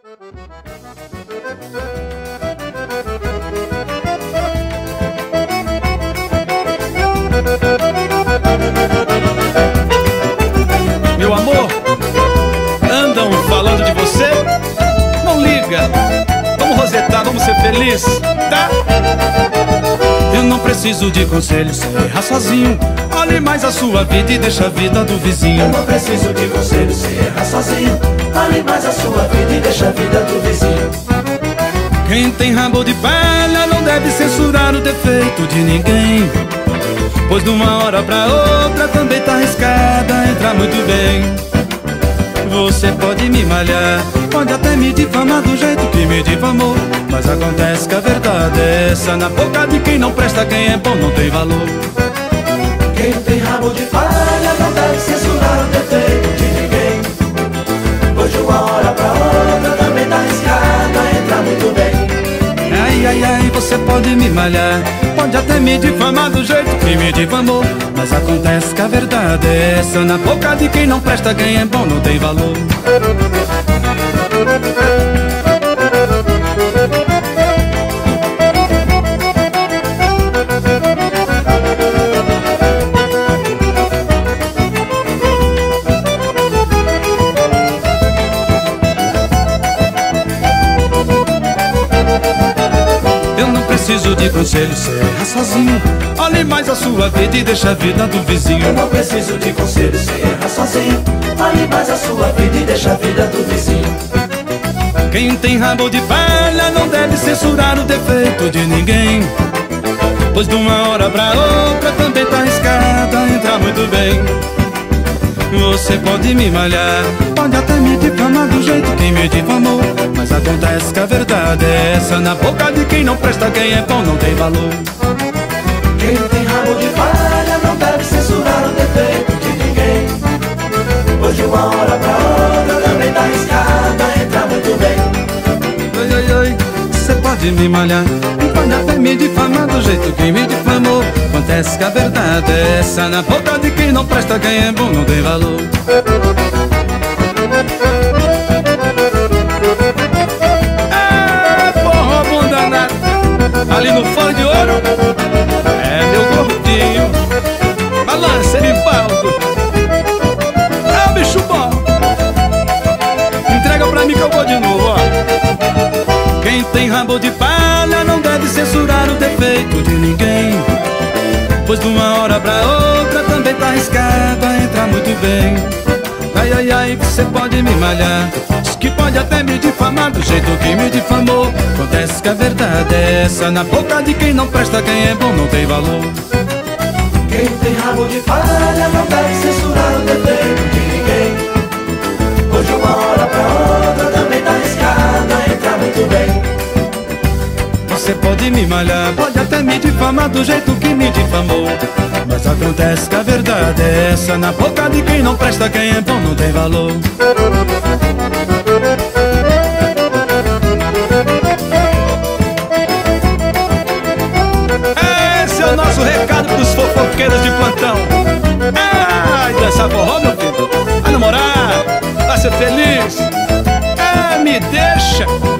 Meu amor, andam falando de você? Não liga, vamos rosetar, vamos ser felizes, tá? Eu não preciso de conselhos, sei errar sozinho. Olhe mais a sua vida e deixa a vida do vizinho. Eu não preciso de conselhos, sei errar sozinho. Olhe mais a sua vida e deixa a vida do vizinho. Quem tem rabo de palha não deve censurar o defeito de ninguém, pois de uma hora pra outra também tá arriscada entrar muito bem. Você pode me malhar, pode até me difamar do jeito que me difamou, mas acontece que a verdade é essa: na boca de quem não presta, quem é bom não tem valor. Quem tem rabo de palha não deve censurar o defeito de ninguém, pois de uma hora pra outra também tá arriscada entrar muito bem. Ai, ai, ai, você pode me malhar, pode até me difamar do jeito que me difamou, mas acontece que a verdade é essa: na boca de quem não presta, quem é bom não tem valor. Preciso de conselhos, sei errar sozinho. Olhe mais a sua vida e deixa a vida do vizinho. Eu não preciso de conselhos, sei errar sozinho. Olhe mais a sua vida e deixa a vida do vizinho. Quem tem rabo de palha não deve censurar o defeito de ninguém, pois de uma hora pra outra também tá arriscada entrar muito bem. Você pode me malhar, pode até me difamar do jeito que me difamou, mas acontece que a verdade é essa: na boca de quem não presta, quem é bom não tem valor. Quem tem rabo de palha não deve censurar o defeito de ninguém, pois de uma hora pra outra também tá arriscada entrar muito bem. Oi, oi, oi, você pode me malhar, pode até me difamar do jeito que me difamou, acontece que a verdade é essa: na boca de quem não presta, quem é bom não tem valor. É, porra, bom danado. Ali no Fora de Ouro é meu gordinho, balança Erivaldo. É, bicho bom, entrega pra mim que eu vou de novo, ó. Quem tem rabo de palha não deve censurar o defeito de ninguém, pois de uma hora pra outra também tá arriscado a entrar muito bem. Ai, ai, ai, você pode me malhar, diz que pode até me difamar do jeito que me difamou, acontece que a verdade é essa: na boca de quem não presta, quem é bom não tem valor. Quem tem rabo de palha não deve censurar o defeito de ninguém, pois de uma hora pra outra também tá arriscada a entrar muito bem. Você pode me malhar, pode até me difamar do jeito que me difamou, mas acontece que a verdade é essa: na boca de quem não presta, quem é bom não tem valor. Esse é o nosso recado pros fofoqueiros de plantão. Ai, dançar forró, meu filho, vai namorar, vai ser feliz. Me deixa.